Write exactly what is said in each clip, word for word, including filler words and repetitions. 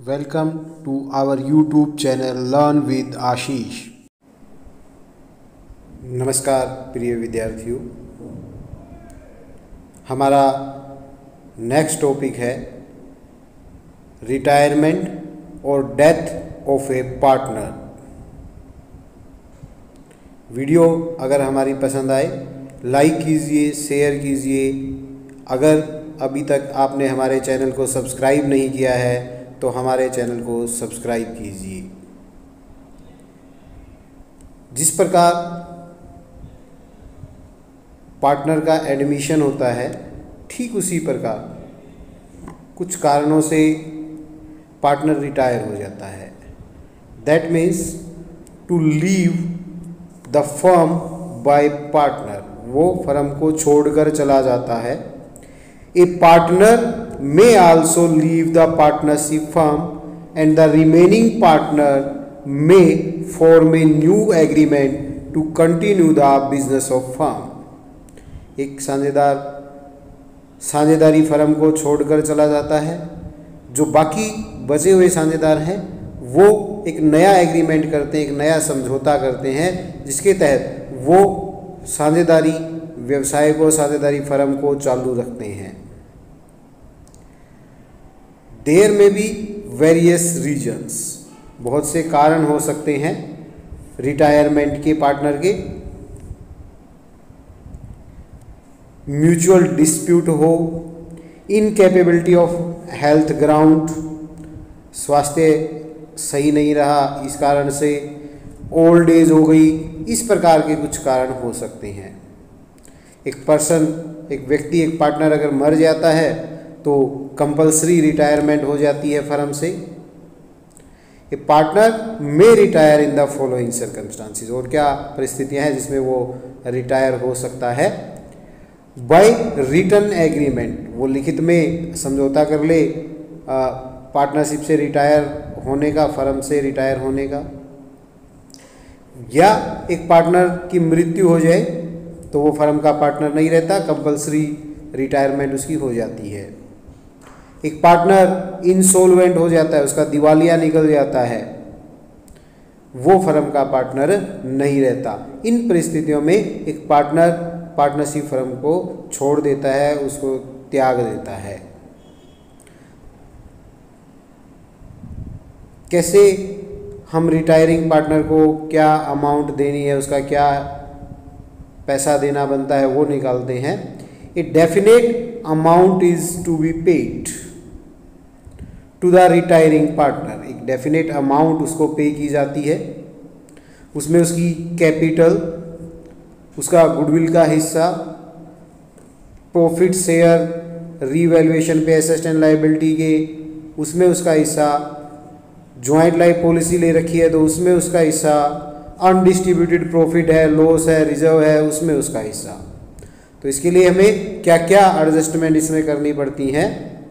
Welcome to our YouTube channel learn with Ashish. नमस्कार प्रिय विद्यार्थियों, हमारा नेक्स्ट टॉपिक है रिटायरमेंट और death of a partner. Video अगर हमारी पसंद आए लाइक कीजिए, शेयर कीजिए। अगर अभी तक आपने हमारे चैनल को सब्सक्राइब नहीं किया है तो हमारे चैनल को सब्सक्राइब कीजिए। जिस प्रकार पार्टनर का एडमिशन होता है, ठीक उसी प्रकार कुछ कारणों से पार्टनर रिटायर हो जाता है। That means to leave the firm by partner, वो फर्म को छोड़कर चला जाता है। A partner may also leave the partnership firm and the remaining partner may form a new agreement to continue the business of firm। एक साझेदार साझेदारी firm को छोड़कर चला जाता है। जो बाकी बचे हुए साझेदार हैं वो एक नया एग्रीमेंट करते हैं, एक नया समझौता करते हैं, जिसके तहत वो साझेदारी व्यवसाय को, साझेदारी फर्म को चालू रखते हैं। देयर में भी वेरियस रीजन्स, बहुत से कारण हो सकते हैं रिटायरमेंट के पार्टनर के। म्यूचुअल डिस्प्यूट हो, इनकैपेबिलिटी ऑफ हेल्थ ग्राउंड, स्वास्थ्य सही नहीं रहा, इस कारण से ओल्ड एज हो गई, इस प्रकार के कुछ कारण हो सकते हैं। एक पर्सन, एक व्यक्ति, एक पार्टनर अगर मर जाता है तो कंपल्सरी रिटायरमेंट हो जाती है फर्म से। A partner may retire in the following circumstances, और क्या परिस्थितियां हैं जिसमें वो रिटायर हो सकता है। बाय रिटन एग्रीमेंट, वो लिखित में समझौता कर ले पार्टनरशिप से रिटायर होने का, फर्म से रिटायर होने का। या एक पार्टनर की मृत्यु हो जाए तो वो फर्म का पार्टनर नहीं रहता, कंपल्सरी रिटायरमेंट उसकी हो जाती है। एक पार्टनर इंसॉल्वेंट हो जाता है, उसका दिवालिया निकल जाता है, वो फर्म का पार्टनर नहीं रहता। इन परिस्थितियों में एक पार्टनर पार्टनरशिप फर्म को छोड़ देता है, उसको त्याग देता है। कैसे हम रिटायरिंग पार्टनर को क्या अमाउंट देनी है, उसका क्या पैसा देना बनता है, वो निकालते हैं। A definite amount is to be paid to the retiring partner, एक डेफिनेट अमाउंट उसको पे की जाती है। उसमें उसकी कैपिटल, उसका गुडविल का हिस्सा, प्रॉफिट शेयर, रीवैल्यूएशन पे एसेट एंड लायबिलिटी के उसमें उसका हिस्सा, ज्वाइंट लाइफ पॉलिसी ले रखी है तो उसमें उसका हिस्सा, अनडिस्ट्रीब्यूटेड प्रॉफिट है, लॉस है, रिजर्व है, उसमें उसका हिस्सा। तो इसके लिए हमें क्या क्या एडजस्टमेंट इसमें करनी पड़ती हैं।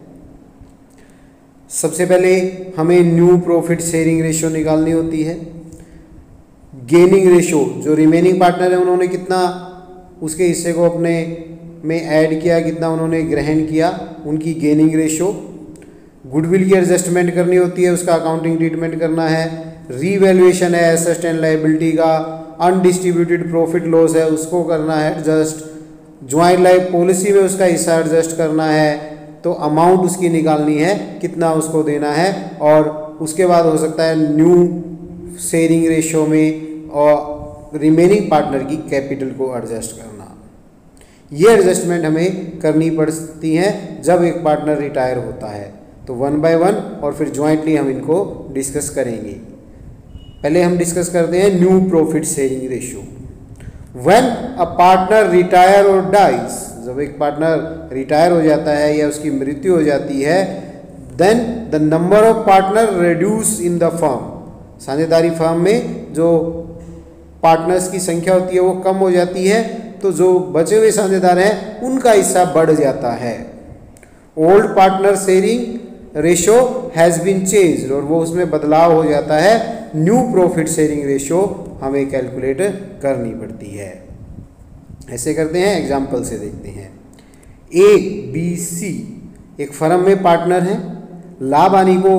सबसे पहले हमें न्यू प्रॉफिट शेयरिंग रेशियो निकालनी होती है। गेनिंग रेशियो, जो रिमेनिंग पार्टनर है उन्होंने कितना उसके हिस्से को अपने में ऐड किया, कितना उन्होंने ग्रहण किया, उनकी गेनिंग रेशियो। गुडविल की एडजस्टमेंट करनी होती है, उसका अकाउंटिंग ट्रीटमेंट करना है। रीवैल्यूएशन है एसेट एंड लायबिलिटी का, अनडिस्ट्रीब्यूटेड प्रॉफिट लॉस है उसको करना है एडजस्ट। ज्वाइंट लाइफ पॉलिसी में उसका हिस्सा एडजस्ट करना है, तो अमाउंट उसकी निकालनी है, कितना उसको देना है। और उसके बाद हो सकता है न्यू शेयरिंग रेशियो में और रिमेनिंग पार्टनर की कैपिटल को एडजस्ट करना। ये एडजस्टमेंट हमें करनी पड़ती है जब एक पार्टनर रिटायर होता है। तो वन बाय वन और फिर ज्वाइंटली हम इनको डिस्कस करेंगे। पहले हम डिस्कस करते हैं new profit sharing ratio. When a partner retire और डाइज, जब एक पार्टनर रिटायर हो जाता है या उसकी मृत्यु हो जाती है, then the number of partner reduce in the firm, साझेदारी फर्म में जो पार्टनर्स की संख्या होती है वो कम हो जाती है, तो जो बचे हुए साझेदार हैं उनका हिस्सा बढ़ जाता है। Old partner sharing ratio has been changed, और वो उसमें बदलाव हो जाता है। न्यू प्रॉफिट शेयरिंग रेशियो हमें कैलकुलेट करनी पड़ती है। ऐसे करते हैं, एग्जाम्पल से देखते हैं। ए बी सी एक फर्म में पार्टनर हैं, लाभ हानि को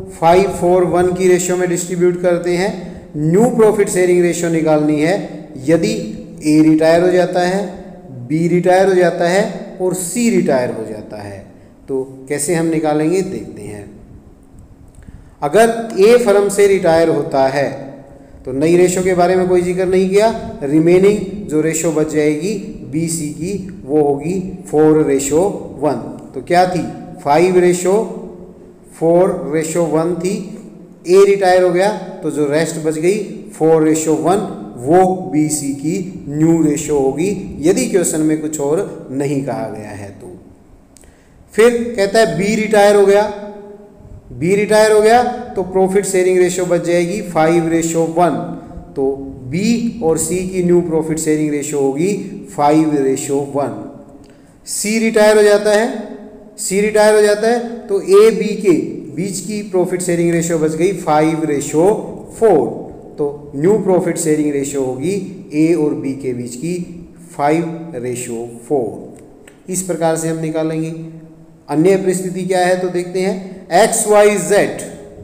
फाइव फोर वन की रेशियो में डिस्ट्रीब्यूट करते हैं। न्यू प्रॉफिट शेयरिंग रेशियो निकालनी है यदि ए रिटायर हो जाता है, बी रिटायर हो जाता है और सी रिटायर हो जाता है। तो कैसे हम निकालेंगे देखते हैं। अगर ए फर्म से रिटायर होता है तो नई रेशो के बारे में कोई जिक्र नहीं किया, रिमेनिंग जो रेशो बच जाएगी बी सी की वो होगी फोर रेशो वन। तो क्या थी, five ratio four ratio one थी। ए रिटायर हो गया तो जो रेस्ट बच गई फोर रेशो वन, वो बी सी की न्यू रेशो होगी यदि क्वेश्चन में कुछ और नहीं कहा गया है तो। फिर कहता है बी रिटायर हो गया, बी रिटायर हो गया तो प्रॉफिट शेयरिंग रेशो बच जाएगी फाइव रेशो वन। तो बी और सी की न्यू प्रॉफिट शेयरिंग रेशो होगी five ratio one. C retire हो जाता है, सी रिटायर हो जाता है तो ए बी के बीच की प्रॉफिट शेयरिंग रेशो बच गई फाइव रेशो फोर। तो न्यू प्रॉफिट शेयरिंग रेशो होगी ए और बी के बीच की फाइव रेशो फोर। इस प्रकार से हम निकालेंगे। अन्य परिस्थिति क्या है तो देखते हैं। एक्स वाई जेड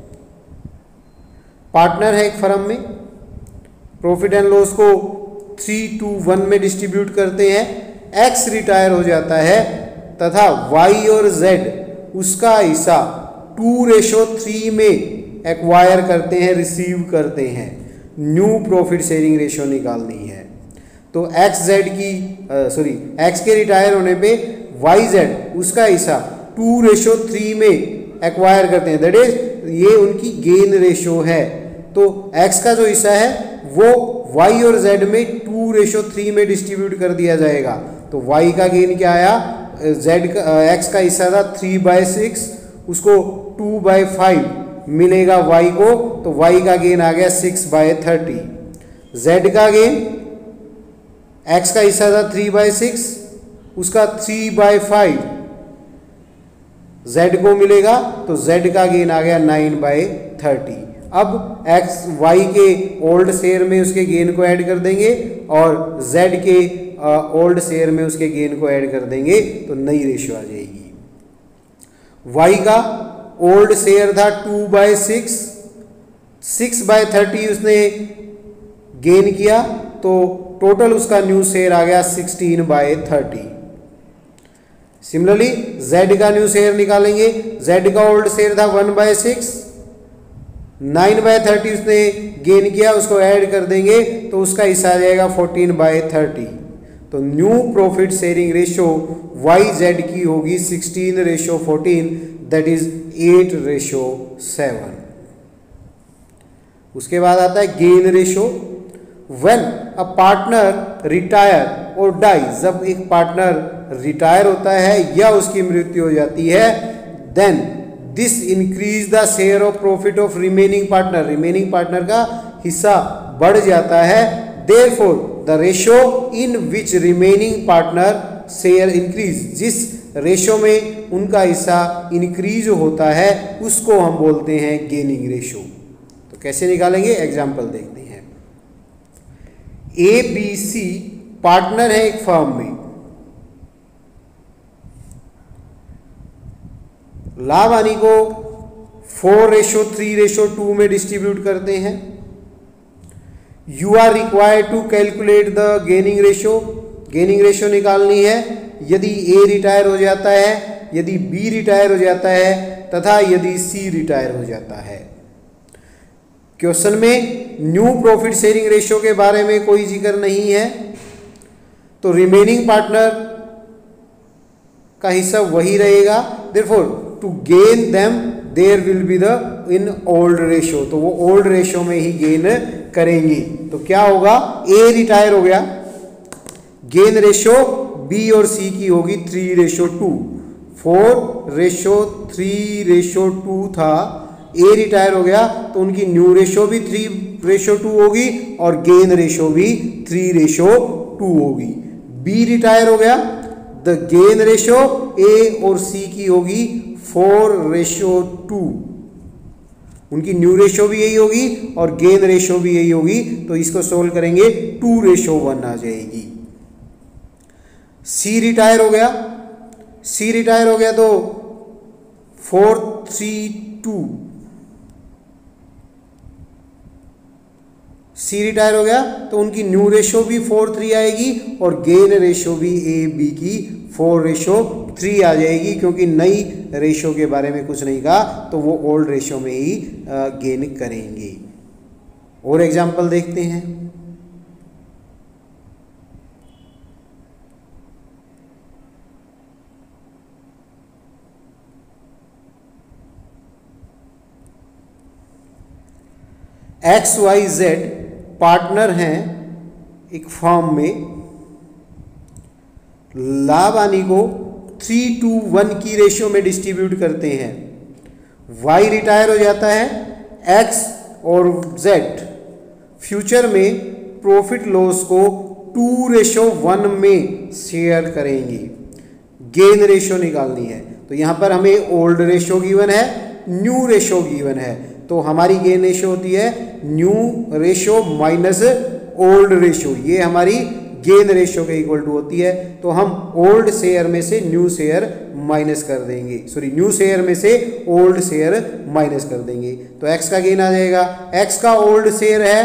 पार्टनर है एक फर्म में, प्रॉफिट एंड लॉस को थ्री टू वन में डिस्ट्रीब्यूट करते हैं। एक्स रिटायर हो जाता है तथा वाई और जेड उसका हिस्सा टू रेशो थ्री में एक्वायर करते हैं, रिसीव करते हैं। न्यू प्रॉफिट शेयरिंग रेशो निकालनी है। तो एक्स जेड की सॉरी एक्स के रिटायर होने पे वाई जेड उसका हिस्सा टू रेशो थ्री में एक्वायर करते हैं, दैट इज ये उनकी गेन रेशो है। तो एक्स का जो हिस्सा है वो वाई और जेड में टू रेशो थ्री में डिस्ट्रीब्यूट कर दिया जाएगा। तो वाई का गेन क्या आया, जेड का एक्स का हिस्सा था थ्री बाय सिक्स, उसको टू बाय फाइव मिलेगा वाई को, तो वाई का गेन आ गया सिक्स बाय थर्टी। जेड का गेन एक्स का हिस्सा था थ्री बाय सिक्स, उसका थ्री बाय फाइव जेड को मिलेगा, तो जेड का गेन आ गया नाइन बाय थर्टी। अब एक्स वाई के ओल्ड शेयर में उसके गेन को ऐड कर देंगे और जेड के ओल्ड शेयर में उसके गेन को ऐड कर देंगे तो नई रेशियो आ जाएगी। वाई का ओल्ड शेयर था two by six, six by thirty उसने गेन किया, तो टोटल उसका न्यू शेयर आ गया sixteen by thirty. Similarly Z का न्यू शेयर निकालेंगे। जेड का ओल्ड शेयर था one by six, nine by thirty उसने गेन किया, उसको ऐड कर देंगे तो उसका हिस्सा आ जाएगा फोर्टीन बाय थर्टी। तो new profit sharing ratio Y Z की होगी sixteen ratio fourteen, that is eight ratio seven. उसके बाद आता है gain ratio. When a partner retire और डाई, जब एक पार्टनर रिटायर होता है या उसकी मृत्यु हो जाती है, then this increase the share of profit of remaining partner, remaining partner का हिस्सा बढ़ जाता है। Therefore the ratio in which remaining partner share increase, जिस रेशो में उनका हिस्सा इंक्रीज होता है उसको हम बोलते हैं गेनिंग रेशो। तो कैसे निकालेंगे, एग्जाम्पल देखते हैं। ए बी सी पार्टनर है एक फर्म में, लाभ हानि को four ratio three ratio two में डिस्ट्रीब्यूट करते हैं। You are required to calculate the gaining ratio, gaining ratio निकालनी है यदि ए रिटायर हो जाता है, यदि बी रिटायर हो जाता है तथा यदि सी रिटायर हो जाता है। क्वेश्चन में न्यू प्रॉफिट शेयरिंग रेशो के बारे में कोई जिक्र नहीं है, तो रिमेनिंग पार्टनर का हिस्सा वही रहेगा। Therefore to gain them there will be the in old ratio, तो वो ओल्ड रेशो में ही गेन करेंगी। तो क्या होगा, ए रिटायर हो गया, गेन रेशो बी और सी की होगी three ratio two, four ratio three ratio two था, ए रिटायर हो गया तो उनकी न्यू रेशो भी थ्री रेशो टू होगी और गेन रेशो भी थ्री रेशो टू होगी। बी रिटायर हो गया, द गेन रेशो ए और सी की होगी फोर रेशो टू, उनकी न्यू रेशो भी यही होगी और गेन रेशो भी यही होगी, तो इसको सोल्व करेंगे टू रेशो वन आ जाएगी। सी रिटायर हो गया, सी रिटायर हो गया तो four three two C retire हो गया तो उनकी न्यू रेशो भी फोर थ्री आएगी और गेन रेशो भी ए बी की फोर रेशो थ्री आ जाएगी, क्योंकि नई रेशो के बारे में कुछ नहीं कहा तो वो ओल्ड रेशो में ही गेन करेंगे। और एग्जाम्पल देखते हैं। एक्स वाई जेड पार्टनर हैं एक फर्म में, लाभ हानि को थ्री टू वन की रेशियो में डिस्ट्रीब्यूट करते हैं। वाई रिटायर हो जाता है, एक्स और जेड फ्यूचर में प्रॉफिट लॉस को टू रेशो वन में शेयर करेंगे। गेन रेशो निकालनी है तो यहाँ पर हमें ओल्ड रेशो गिवन है, न्यू रेशो गिवन है, तो हमारी गेन रेशो होती है new ratio minus old ratio, ये हमारी गेन रेशो के इक्वल टू होती है। तो हम ओल्ड शेयर में से न्यू शेयर माइनस कर देंगे, सॉरी न्यू शेयर में से ओल्ड शेयर माइनस कर देंगे, तो एक्स का गेन आ जाएगा। एक्स का ओल्ड शेयर है,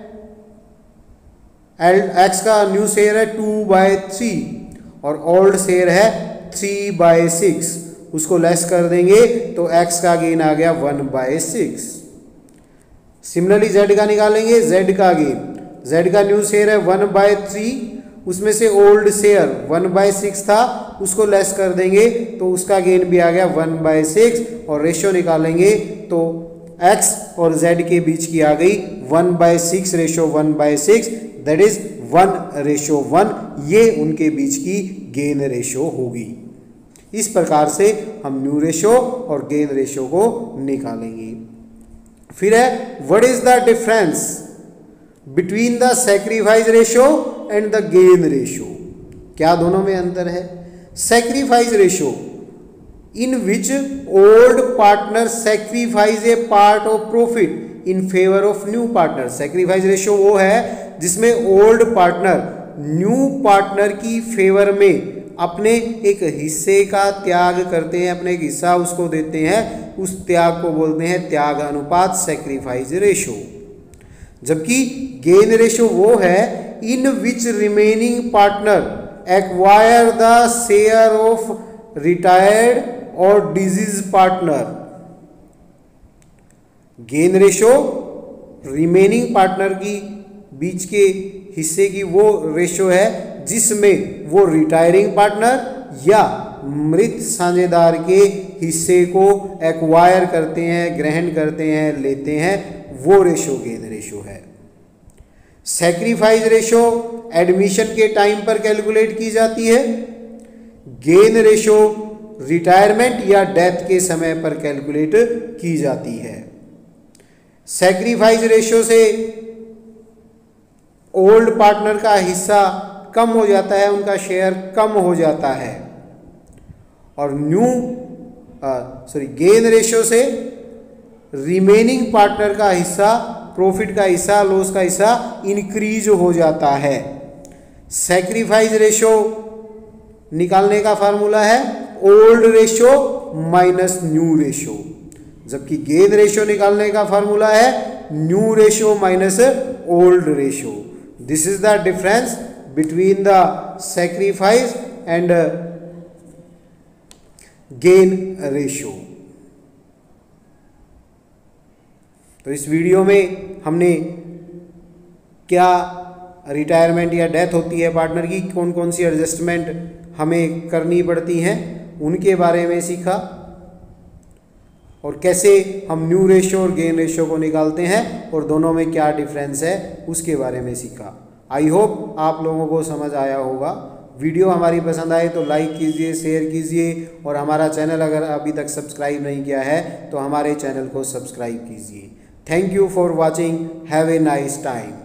एक्स का न्यू शेयर है टू बाय थ्री और ओल्ड शेयर है थ्री बाय सिक्स, उसको लेस कर देंगे तो एक्स का गेन आ गया one by six. Similarly Z का निकालेंगे, जेड का गेन, जेड का न्यू शेयर है वन बाय थ्री, उसमें से old share one by six था, उसको लेस कर देंगे तो उसका गेन भी आ गया वन बाय सिक्स। और रेशियो निकालेंगे तो x और z के बीच की आ गई one by six ratio one by six, that is one ratio one, ये उनके बीच की गेन रेशो होगी। इस प्रकार से हम न्यू रेशो और गेन रेशो को निकालेंगे। फिर है what is the difference between the sacrifice ratio and the gain ratio, क्या दोनों में अंतर है। Sacrifice ratio in which old partner sacrifice a part of profit in favour of new partner. Sacrifice ratio वो है जिसमें ओल्ड पार्टनर न्यू पार्टनर की favour में अपने एक हिस्से का त्याग करते हैं, अपने एक हिस्सा उसको देते हैं, उस त्याग को बोलते हैं त्याग अनुपात, सैक्रिफाइस रेशो। जबकि गेन रेशो वो है in which remaining partner acquire the share of retired और disease partner. Gain ratio remaining partner की बीच के हिस्से की वो रेशो है जिसमें वो रिटायरिंग पार्टनर या मृत साझेदार के हिस्से को एक्वायर करते हैं, ग्रहण करते हैं, लेते हैं, वो रेशो गेन रेशो है। सैक्रिफाइस रेशो एडमिशन के टाइम पर कैलकुलेट की जाती है, गेन रेशो रिटायरमेंट या डेथ के समय पर कैलकुलेट की जाती है। सैक्रिफाइस रेशो से ओल्ड पार्टनर का हिस्सा कम हो जाता है, उनका शेयर कम हो जाता है, और न्यू सॉरी गेन रेशो से रिमेनिंग पार्टनर का हिस्सा, प्रॉफिट का हिस्सा, लॉस का हिस्सा इंक्रीज हो जाता है। सैक्रिफाइस रेशो निकालने का फार्मूला है old ratio minus new ratio, जबकि गेन रेशो निकालने का फार्मूला है new ratio minus old ratio. This is the difference between the sacrifice and gain ratio. तो इस वीडियो में हमने क्या रिटायरमेंट या डेथ होती है पार्टनर की, कौन कौन सी एडजस्टमेंट हमें करनी पड़ती हैं, उनके बारे में सीखा, और कैसे हम न्यू रेशो और गेन रेशो को निकालते हैं और दोनों में क्या डिफरेंस है उसके बारे में सीखा। आई होप आप लोगों को समझ आया होगा। वीडियो हमारी पसंद आए तो लाइक कीजिए, शेयर कीजिए, और हमारा चैनल अगर अभी तक सब्सक्राइब नहीं किया है तो हमारे चैनल को सब्सक्राइब कीजिए। Thank you for watching, have a nice time.